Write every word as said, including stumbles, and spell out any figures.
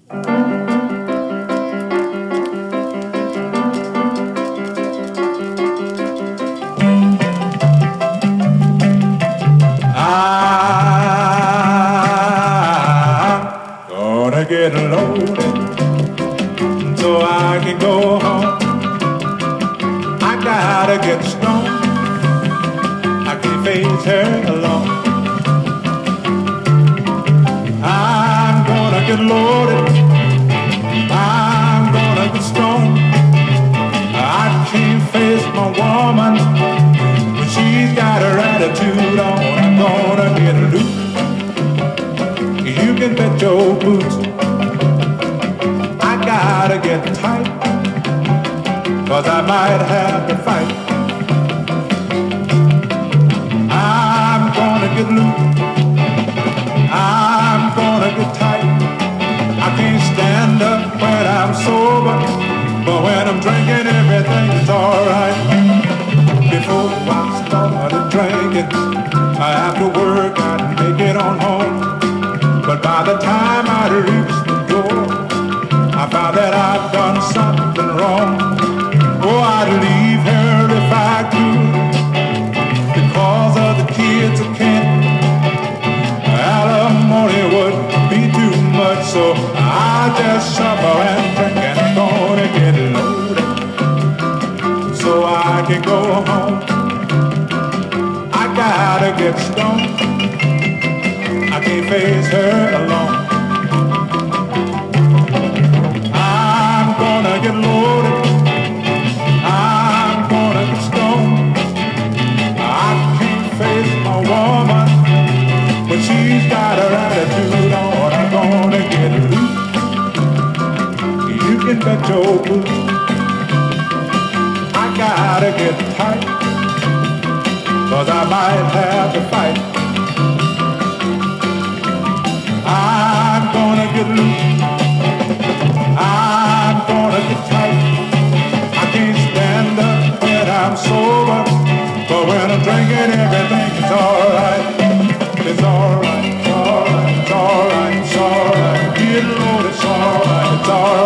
Get loaded so I can go home. I gotta get strong, I can't face her alone. I'm gonna get loaded, I'm gonna get strong. I can't face my woman when she's got her attitude on. I'm gonna get loose, you can bet your boots. I gotta get tight, cause I might have to fight. I'm gonna get loose, I'm gonna get tight. I can't stand up when I'm sober, but when I'm drinking everything's alright. Before I started drinking, I have to work out and make it on home. But by the time I reached the door, I found that I'd done something wrong. Oh, I'd leave her if I could, because of the kids I can't. Alimony would be too much, so I just suffer and drink and I'm gonna get loaded so I can go home. I gotta get stoned, I can't face her alone. I'm gonna get loaded, I'm gonna get stoned. I can't face my woman when she's got her attitude on. I'm gonna get loose, you can bet your boots. I gotta get tight, cause I might have to fight. I'm gonna get loose, I'm gonna get tight. I can't stand up when I'm sober, but when I'm drinking everything is alright. It's alright, it's alright, it's alright, it's alright. Get loaded, it's alright, it's alright.